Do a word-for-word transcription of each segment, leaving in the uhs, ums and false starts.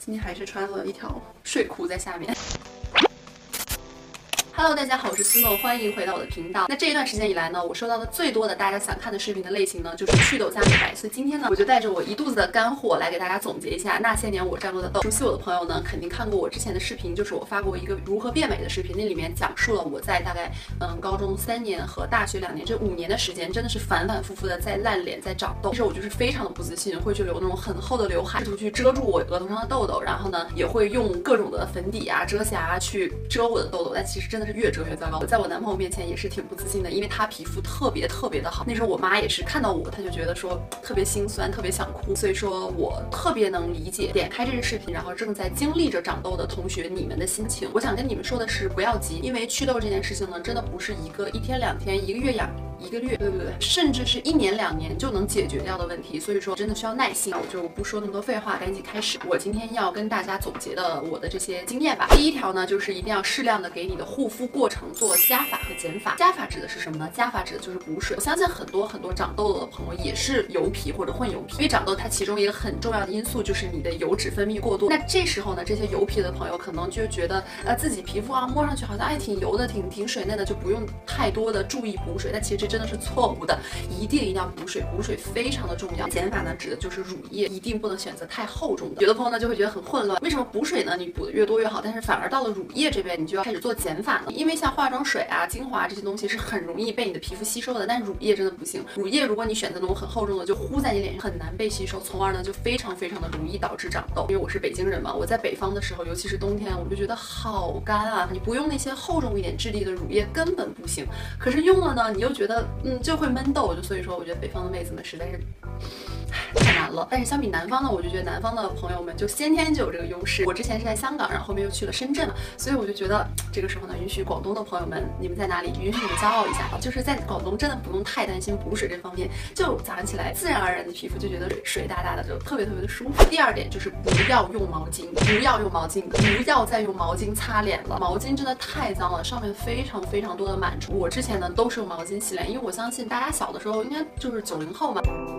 今天还是穿了一条睡裤在下面。Hello， 大家好，我是思诺，欢迎回到我的频道。那这一段时间以来呢，我收到的最多的大家想看的视频的类型呢，就是祛痘加美白。所以今天呢，我就带着我一肚子的干货来给大家总结一下那些年我战过的痘。熟悉我的朋友呢，肯定看过我之前的视频，就是我发过一个如何变美的视频，那里面讲述了我在大概嗯高中三年和大学两年这五年的时间，真的是反反复复的在烂脸，在长痘。其实我就是非常的不自信，会去留那种很厚的刘海，试图去遮住我额头上的痘痘，然后呢，也会用各种的粉底啊、遮瑕啊去遮我的痘痘，但其实真的是越遮越糟糕。在我男朋友面前也是挺不自信的，因为他皮肤特别特别的好。那时候我妈也是看到我，她就觉得说特别心酸，特别想哭。所以说我特别能理解点开这支视频，然后正在经历着长痘的同学你们的心情。我想跟你们说的是，不要急，因为祛痘这件事情呢，真的不是一个一天两天、一个月养一个月，对不对？甚至是一年两年就能解决掉的问题。所以说真的需要耐心。我就不说那么多废话，赶紧开始我今天要跟大家总结的我的这些经验吧。第一条呢，就是一定要适量的给你的护肤过程做加法和减法。加法指的是什么呢？加法指的就是补水。我相信很多很多长痘痘的朋友也是油皮或者混油皮，因为长痘它其中一个很重要的因素就是你的油脂分泌过多。那这时候呢，这些油皮的朋友可能就觉得呃自己皮肤啊摸上去好像哎挺油的，挺挺水嫩的，就不用太多的注意补水。但其实这真的是错误的，一定一定要补水，补水非常的重要。减法呢指的就是乳液，一定不能选择太厚重的。有的朋友呢就会觉得很混乱，为什么补水呢？你补的越多越好，但是反而到了乳液这边你就要开始做减法呢？因为像化妆水啊、精华这些东西是很容易被你的皮肤吸收的，但乳液真的不行。乳液如果你选择那种很厚重的，就糊在你脸上，很难被吸收，从而呢就非常非常的容易导致长痘。因为我是北京人嘛，我在北方的时候，尤其是冬天，我就觉得好干啊！你不用那些厚重一点质地的乳液根本不行，可是用了呢，你又觉得嗯就会闷痘，就所以说我觉得北方的妹子们实在是太难了。但是相比南方呢，我就觉得南方的朋友们就先天就有这个优势。我之前是在香港，然后后面又去了深圳嘛，所以我就觉得这个时候呢，允许广东的朋友们，你们在哪里？允许你们骄傲一下，就是在广东真的不用太担心补水这方面，就早上起来自然而然的皮肤就觉得水水哒哒的，就特别特别的舒服。第二点就是不要用毛巾，不要用毛巾，不要再用毛巾擦脸了。毛巾真的太脏了，上面非常非常多的螨虫。我之前呢都是用毛巾洗脸，因为我相信大家小的时候应该就是九零后嘛。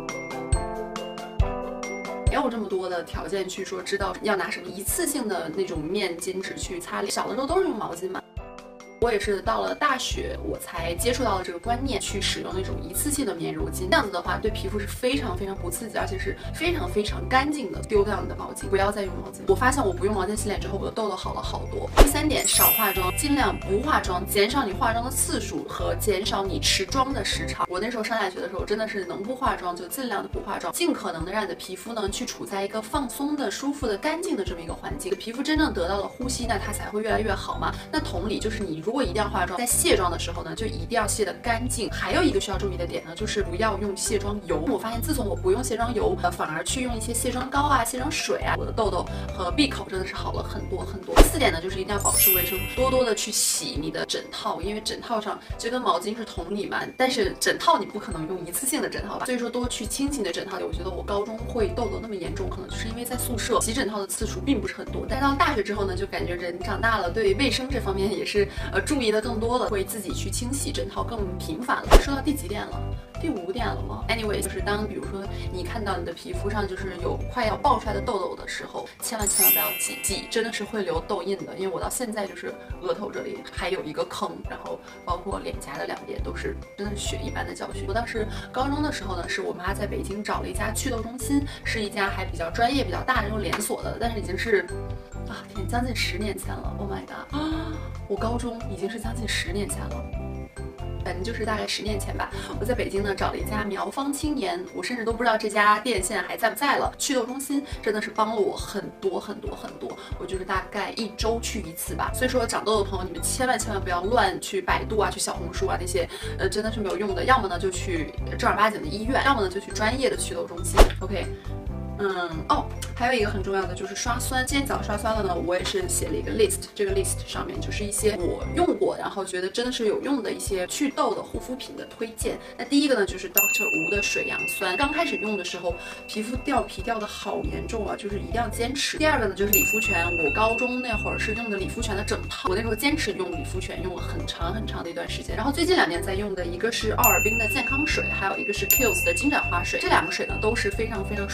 没有这么多的条件去说知道要拿什么一次性的那种面巾纸去擦脸，小的时候都是用毛巾嘛。我也是到了大学，我才接触到了这个观念，去使用那种一次性的棉柔巾。这样子的话，对皮肤是非常非常不刺激，而且是非常非常干净的。丢掉你的毛巾，不要再用毛巾。我发现我不用毛巾洗脸之后，我的痘痘好了好多。第三点，少化妆，尽量不化妆，减少你化妆的次数和减少你持妆的时长。我那时候上大学的时候，真的是能不化妆就尽量的不化妆，尽可能的让你的皮肤呢去处在一个放松的、舒服的、干净的这么一个环境，皮肤真正得到了呼吸，那它才会越来越好嘛。那同理，就是你如果一定要化妆，在卸妆的时候呢，就一定要卸得干净。还有一个需要注意的点呢，就是不要用卸妆油。我发现自从我不用卸妆油，呃，反而去用一些卸妆膏啊、卸妆水啊，我的痘痘和闭口真的是好了很多很多。第四点呢，就是一定要保持卫生，多多的去洗你的枕套，因为枕套上就跟毛巾是同理嘛。但是枕套你不可能用一次性的枕套吧，所以说多去清洗你的枕套。我觉得我高中会痘痘那么严重，可能就是因为在宿舍洗枕套的次数并不是很多。但到大学之后呢，就感觉人长大了，对卫生这方面也是呃注意的更多了。会自己去清洗枕套更频繁了。说到第几点了？第五点了吗 ？Anyway， 就是当比如说你看到你的皮肤上就是有快要爆出来的痘痘的时候，千万千万不要挤，挤真的是会留痘印的。因为我到现在就是额头这里还有一个坑，然后包括脸颊的两边都是真的是血一般的教训。我当时高中的时候呢，是我妈在北京找了一家祛痘中心，是一家还比较专业、比较大的那种连锁的，但是已经是啊天，将近十年前了。Oh my god！ 啊，我高中已经是将近十年前了。反正就是大概十年前吧，我在北京呢找了一家苗方青颜，我甚至都不知道这家店现在还在不在了。祛痘中心真的是帮了我很多很多很多，我就是大概一周去一次吧。所以说长痘的朋友，你们千万千万不要乱去百度啊、去小红书啊那些，呃，真的是没有用的。要么呢就去正儿八经的医院，要么呢就去专业的祛痘中心。OK。嗯哦，还有一个很重要的就是刷酸。今天早上刷酸了呢，我也是写了一个 list， 这个 list 上面就是一些我用过，然后觉得真的是有用的一些祛痘的护肤品的推荐。那第一个呢就是 Doctor Wu 的水杨酸，刚开始用的时候皮肤掉皮掉的好严重啊，就是一定要坚持。第二个呢就是理肤泉，我高中那会儿是用的理肤泉的整套，我那时候坚持用理肤泉用了很长很长的一段时间。然后最近两年在用的一个是奥尔滨的健康水，还有一个是 Kiehl's 的金盏花水，这两个水呢都是非常非常舒服的。它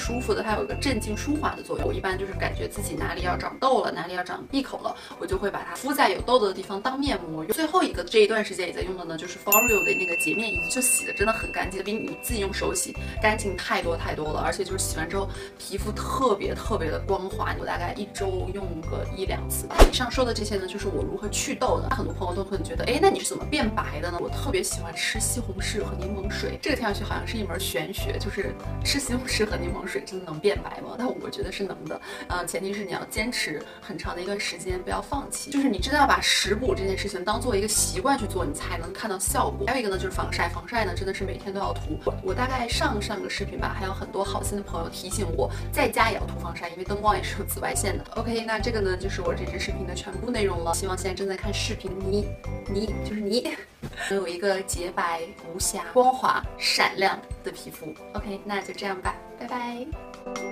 它有一个镇静舒缓的作用。我一般就是感觉自己哪里要长痘了，哪里要长闭口了，我就会把它敷在有痘痘的地方当面膜。最后一个这一段时间也在用的呢，就是 Foreo 的那个洁面仪，就洗的真的很干净，比你自己用手洗干净太多太多了。而且就是洗完之后皮肤特别特别的光滑，我大概一周用个一两次。以上说的这些呢，就是我如何祛痘的。很多朋友都可能觉得，哎，那你是怎么变白的呢？我特别喜欢吃西红柿和柠檬水，这个听上去好像是一门玄学，就是吃西红柿和柠檬水真的能变白吗？但我觉得是能的，呃，前提是你要坚持很长的一段时间，不要放弃。就是你真的要把食补这件事情当做一个习惯去做，你才能看到效果。还有一个呢，就是防晒，防晒呢真的是每天都要涂。我我大概上上个视频吧，还有很多好心的朋友提醒我，在家也要涂防晒，因为灯光也是有紫外线的。OK， 那这个呢就是我这支视频的全部内容了。希望现在正在看视频的你，你就是你，能有一个洁白无瑕、光滑、闪亮的皮肤。OK， 那就这样吧，拜拜。